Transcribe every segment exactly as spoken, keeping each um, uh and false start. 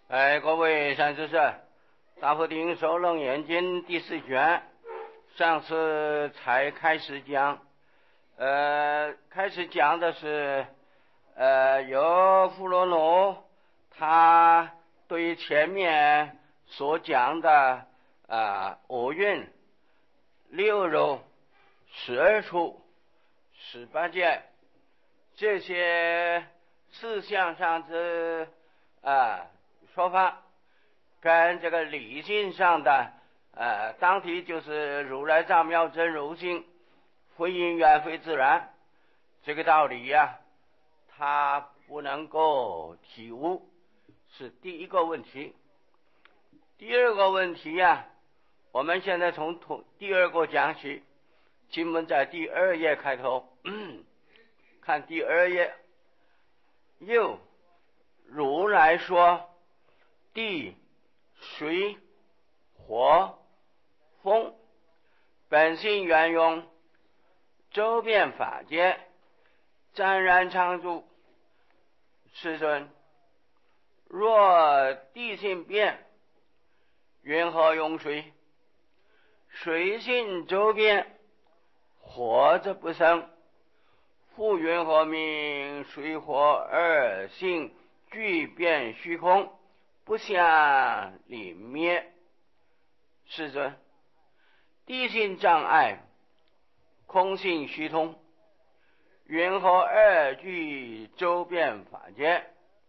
哎，各位善知识，大佛顶首楞严经第四卷，上次才开始讲，呃，开始讲的是，呃，由富罗奴他对前面所讲的啊五蕴、六柔、十二处、十八界这些事项上之啊。说法跟这个理性上的呃，当体就是如来藏妙真如性，非因缘非自然，这个道理呀、啊，他不能够体悟，是第一个问题。第二个问题呀、啊，我们现在从第二个讲起，经文在第二页开头，看第二页，又如来说。地、水、火、风，本性圆融，周遍法界，湛然常住。世尊，若地性变，云何用水？水性周遍，火则不生。复云何名水火二性俱变虚空？不相离灭。世尊，地性障碍，空性虚通，云何二俱周遍法界？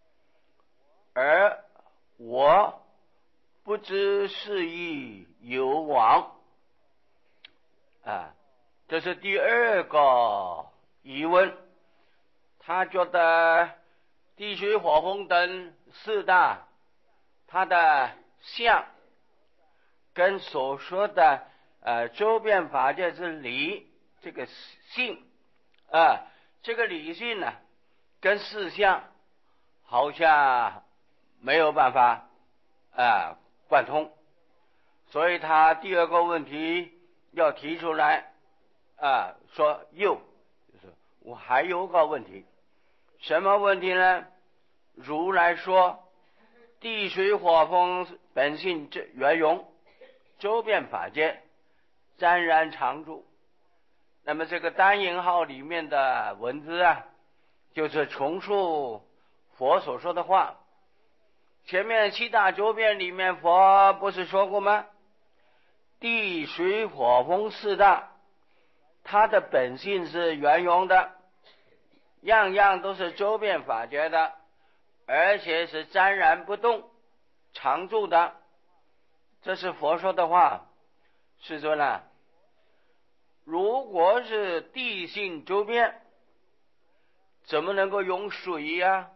而我不知是亦有往。啊，这是第二个疑问。他觉得地水火风等四大它的相跟所说的呃周遍法界之理这个性啊、呃，这个理性呢跟四相好像没有办法啊、呃、贯通，所以他第二个问题要提出来啊、呃、说又就是我还有个问题，什么问题呢？如来说地水火风本性圆融，周遍法界，湛然常住。那么这个单引号里面的文字啊，就是重述佛所说的话。前面七大周遍里面佛不是说过吗？地水火风四大，它的本性是圆融的，样样都是周遍法界的，而且是湛然不动常住的，这是佛说的话。世尊啊，如果是地性周遍，怎么能够用水呀、啊？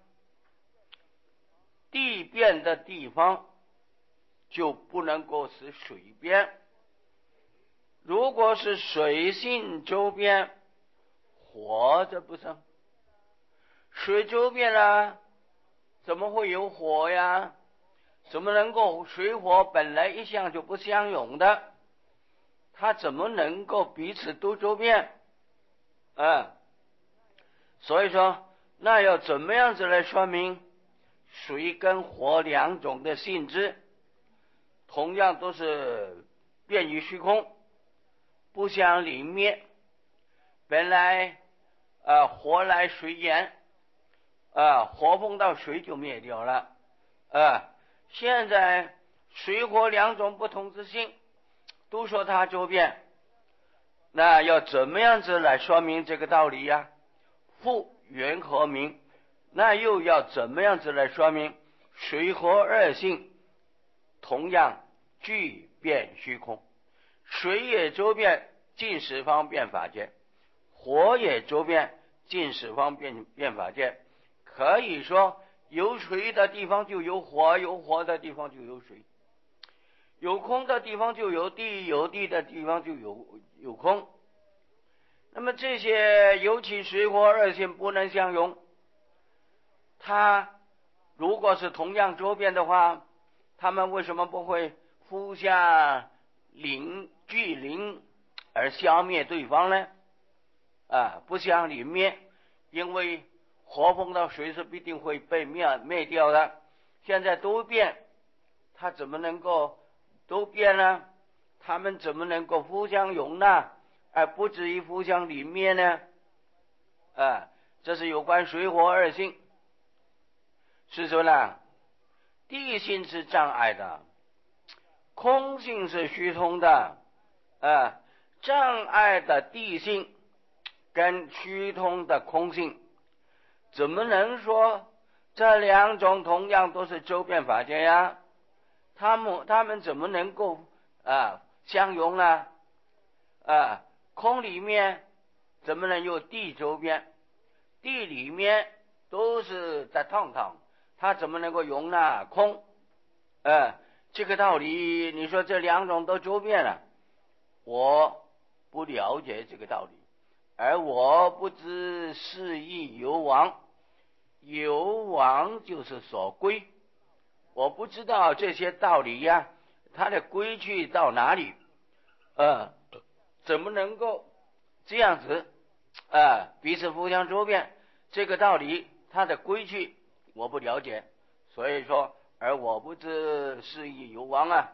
地变的地方就不能够是水变。如果是水性周遍，火则不生。水周遍了，怎么会有火呀？怎么能够水火本来一向就不相容的，它怎么能够彼此都周遍？嗯，所以说那要怎么样子来说明水跟火两种的性质同样都是变于虚空，不相离灭。本来呃火来水淹，呃火碰到水就灭掉了，呃现在水火两种不同之性都说它周遍，那要怎么样子来说明这个道理呀？复云何名？那又要怎么样子来说明水火二性同样俱变虚空？水也周遍尽十方变法界，火也周遍尽十方变变法界。可以说有水的地方就有火，有火的地方就有水，有空的地方就有地，有地的地方就有有空。那么这些尤其水火二性不能相容，它如果是同样周遍的话，它们为什么不会互相邻距邻而消灭对方呢？啊，不相离灭，因为火碰到水是必定会被灭灭掉的， 现在都变，他怎么能够都变呢？他们怎么能够互相容纳，而不至于互相泯灭呢？啊，这是有关水火二性。是说呢，地性是障碍的，空性是虚通的。啊，障碍的地性跟虚通的空性，怎么能说这两种同样都是周边法界呀？他们他们怎么能够啊相容呢？啊，空里面怎么能有地周边？地里面都是在烫烫，它怎么能够容纳空？呃，这个道理，你说这两种都周边了，我不了解这个道理，而我不知是亦有往，有往就是所归，我不知道这些道理呀，它的归去到哪里？呃，怎么能够这样子？呃，彼此互相周遍，这个道理它的归去我不了解，所以说，而我不知是亦有往啊，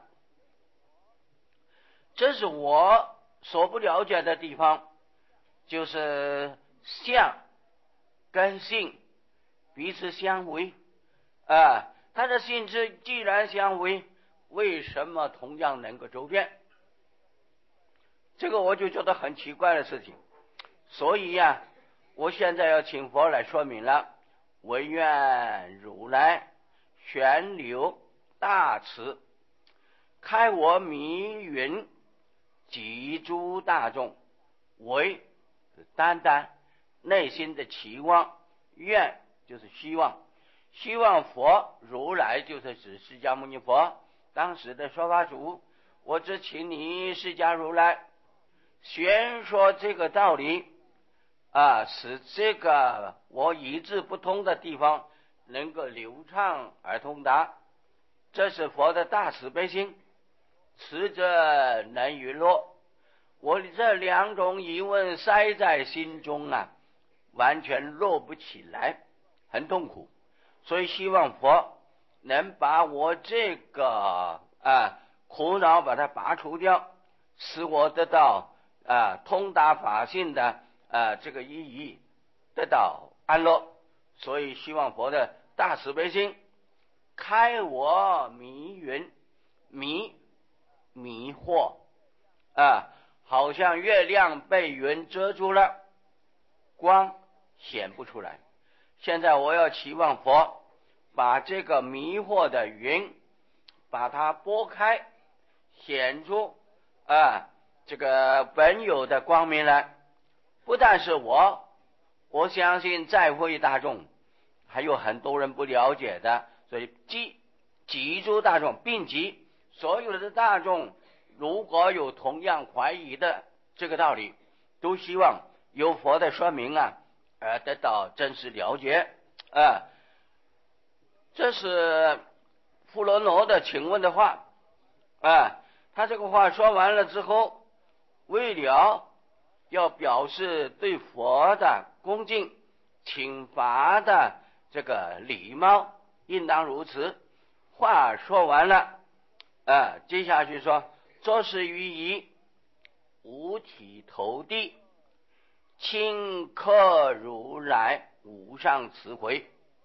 这是我所不了解的地方，就是相跟性彼此相违啊，它的性质既然相违，为什么同样能够周遍？这个我就觉得很奇怪的事情。所以呀、啊，我现在要请佛来说明了，唯愿如来旋流大慈，开我迷云，集诸大众，为单单内心的期望，愿就是希望，希望佛如来就是指释迦牟尼佛当时的说法主，我只请你释迦如来宣说这个道理啊，使这个我一字不通的地方能够流畅而通达，这是佛的大慈悲心，慈者能娱乐。我这两种疑问塞在心中啊，完全落不起来，很痛苦，所以希望佛能把我这个啊苦恼把它拔除掉，使我得到啊通达法性的啊这个意义，得到安乐。所以希望佛的大慈悲心开我迷云，迷迷惑啊，好像月亮被云遮住了，光显不出来。现在我要期望佛把这个迷惑的云把它拨开，显出啊这个本有的光明来。不但是我，我相信在会大众还有很多人不了解的，所以集集诸大众，并集所有的大众，如果有同样怀疑的这个道理，都希望由佛的说明啊，而得到真实了解啊。这是富罗罗的请问的话啊，他这个话说完了之后，为了要表示对佛的恭敬，请法的这个礼貌，应当如此。话说完了啊，接下去说，作是于仪，五体投地，顷刻如来无上慈悲。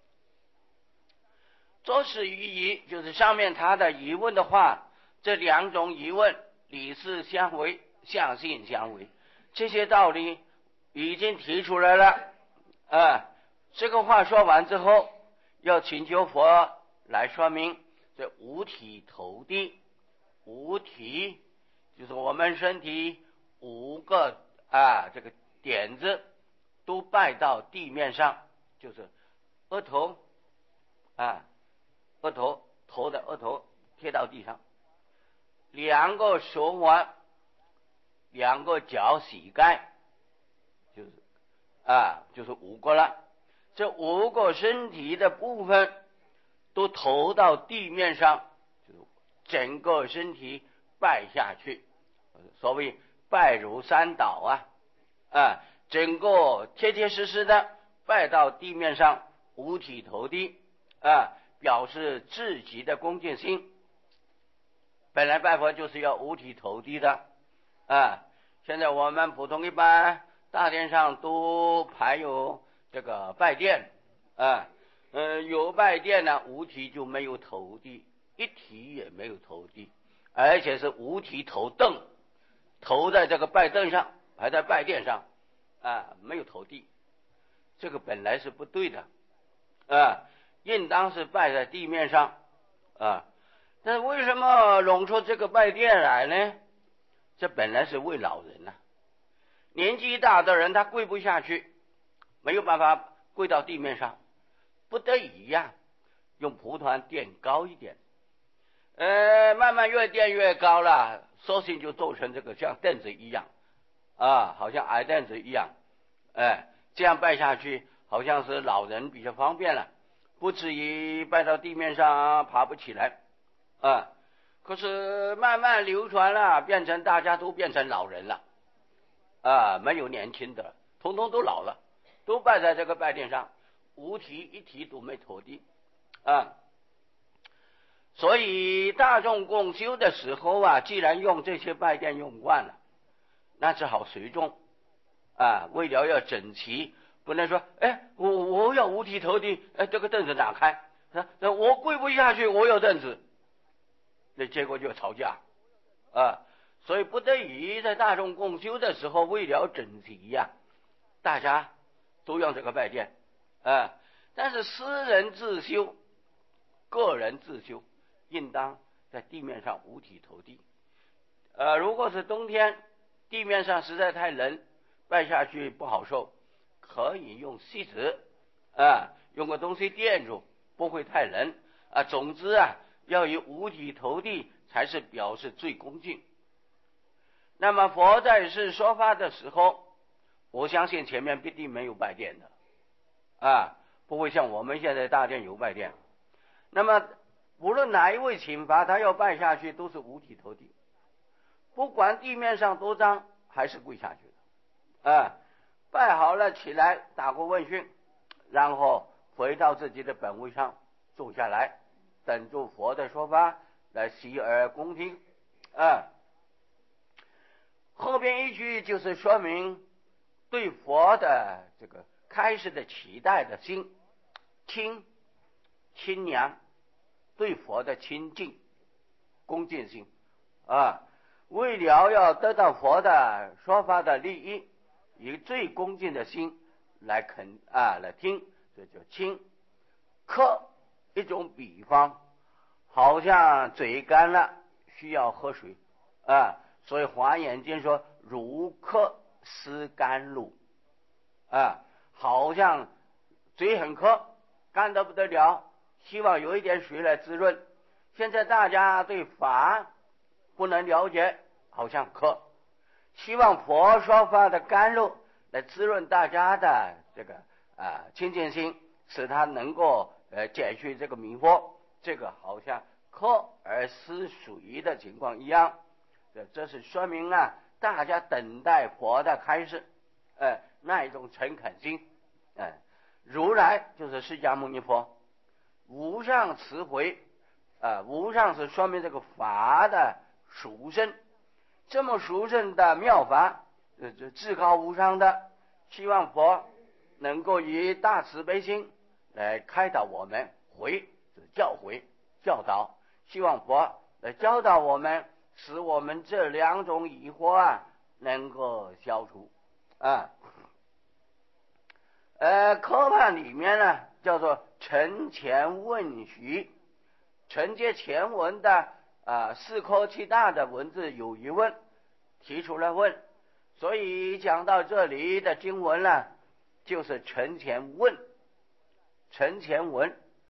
作是于仪，就是上面他的疑问的话，这两种疑问理事相违，相性相违，这些道理已经提出来了啊。这个话说完之后，要请求佛来说明这五体投地。五体就是我们身体五个啊这个点子都拜到地面上，就是额头啊，额头头的额头贴到地上，两个手腕，两个脚膝盖，就是啊就是五个了。这五个身体的部分都投到地面上，就是整个身体拜下去，所谓拜如山倒啊啊，整个贴贴实实的拜到地面上，五体投地啊， 表示自己的恭敬心。本来拜佛就是要五体投地的啊，现在我们普通一般大殿上都排有这个拜殿啊，呃，有拜殿呢，五体就没有投地，一体也没有投地，而且是五体投凳，投在这个拜凳上，排在拜殿上啊，没有投地，这个本来是不对的啊，应当是拜在地面上啊。但是为什么弄出这个拜殿来呢？这本来是为老人呐、啊，年纪大的人他跪不下去，没有办法跪到地面上，不得已呀、啊，用蒲团垫高一点，呃，慢慢越垫越高了，索性就做成这个像凳子一样啊，好像矮凳子一样，哎，这样拜下去，好像是老人比较方便了，不至于拜到地面上爬不起来。啊，可是慢慢流传了，变成大家都变成老人了，啊，没有年轻的，统统都老了，都拜在这个拜殿上，五体一体都没投地，啊，所以大众共修的时候啊，既然用这些拜殿用惯了，那只好随众，啊，为了要整齐，不能说，哎，我我要五体投地，哎，这个凳子打开，啊，我跪不下去，我有凳子。那结果就吵架啊，所以不得已在大众共修的时候，为了整齐呀、啊，大家都用这个拜殿啊。但是私人自修、个人自修，应当在地面上五体投地。呃，如果是冬天，地面上实在太冷，拜下去不好受，可以用锡纸啊，用个东西垫住，不会太冷啊。总之啊，要以五体投地才是表示最恭敬。那么佛在世说法的时候，我相信前面必定没有拜殿的啊，不会像我们现在大殿有拜殿。那么无论哪一位请法，他要拜下去都是五体投地，不管地面上多脏，还是跪下去的啊。拜好了起来，打过问讯，然后回到自己的本位上坐下来，等住佛的说法来洗耳恭听啊。后边一句就是说明对佛的这个开始的期待的心亲亲娘，对佛的亲近恭敬心啊，为了要得到佛的说法的利益，以最恭敬的心来肯啊来听，这叫亲。客一种比方，好像嘴干了需要喝水啊，所以华严经说如渴思甘露啊，好像嘴很渴，干得不得了，希望有一点水来滋润。现在大家对法不能了解，好像渴，希望佛说法的甘露来滋润大家的这个啊清净心，使他能够呃解去这个迷惑。这个好像渴而思水的情况一样，这这是说明啊，大家等待佛的开示，呃，那一种诚恳心，呃，如来就是释迦牟尼佛，无上慈悲，啊、呃，无上是说明这个法的殊胜，这么殊胜的妙法，这这至高无上的，希望佛能够以大慈悲心来开导我们，回是教诲教导，希望佛来教导我们，使我们这两种疑惑啊能够消除啊。呃，科判里面呢叫做承前问许，承接前文的啊、呃、四科七大的文字有疑问，提出了问，所以讲到这里的经文呢，就是承前问，承前文